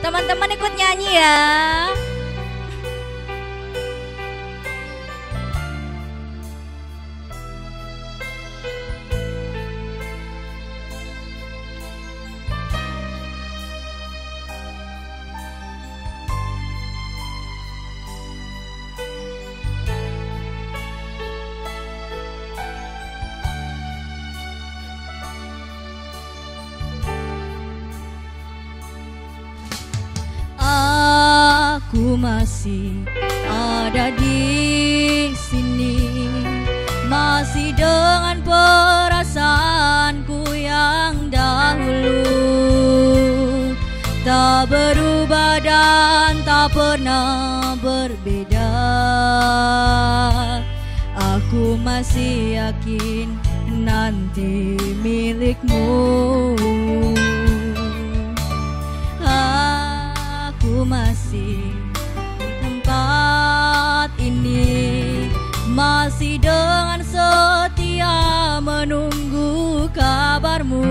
Teman-teman ikut nyanyi ya. Aku masih ada di sini, masih dengan perasaanku yang dahulu, tak berubah dan tak pernah berbeda. Aku masih yakin nanti milikmu. Aku masih di tempat ini, masih dengan setia menunggu kabarmu,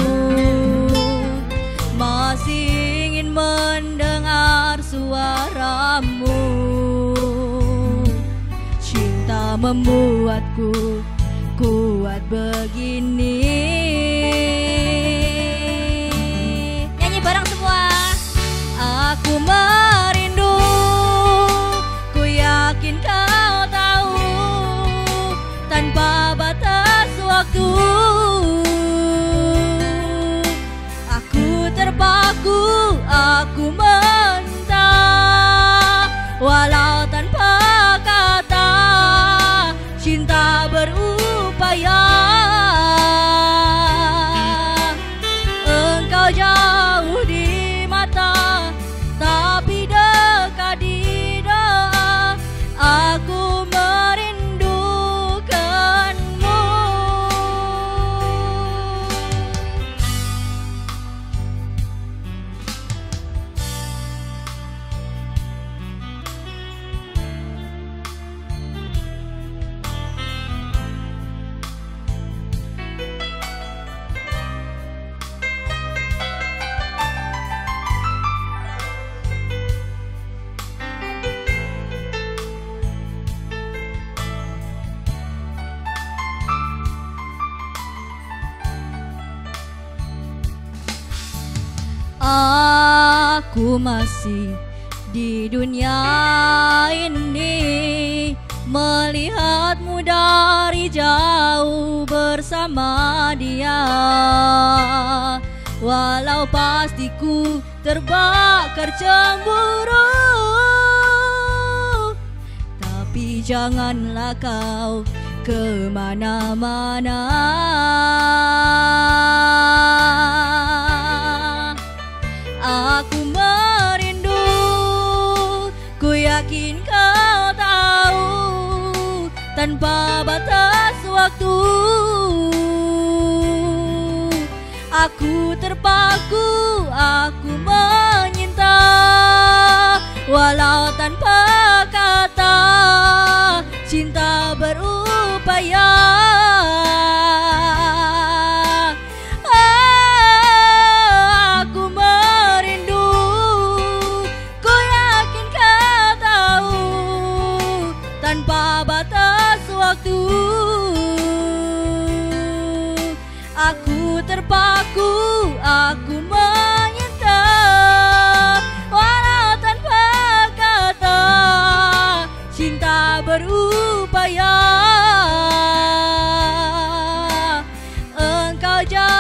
masih ingin mendengar suaramu. Cinta membuatku kuat begini. Nyanyi bareng semua. Aku merindu, ku yakin kau tahu, tanpa batas waktu. Aku terpaku, aku minta, walau tanpa kata, cinta berupaya. Engkau jauh di mata, tapi dekat di doa. Aku merindukanmu. Aku masih di dunia ini, melihatmu dari jauh bersama dia. Walau pastiku terbakar cemburu, tapi janganlah kau kemana-mana. Aku merindu, ku yakin kau tahu, tanpa batas waktu. Aku terpaku, aku menyinta, walau tanpa kata, cinta berupaya. Tanpa batas waktu, aku terpaku, aku menyinta, walau tanpa kata, cinta berupaya. Engkau jauh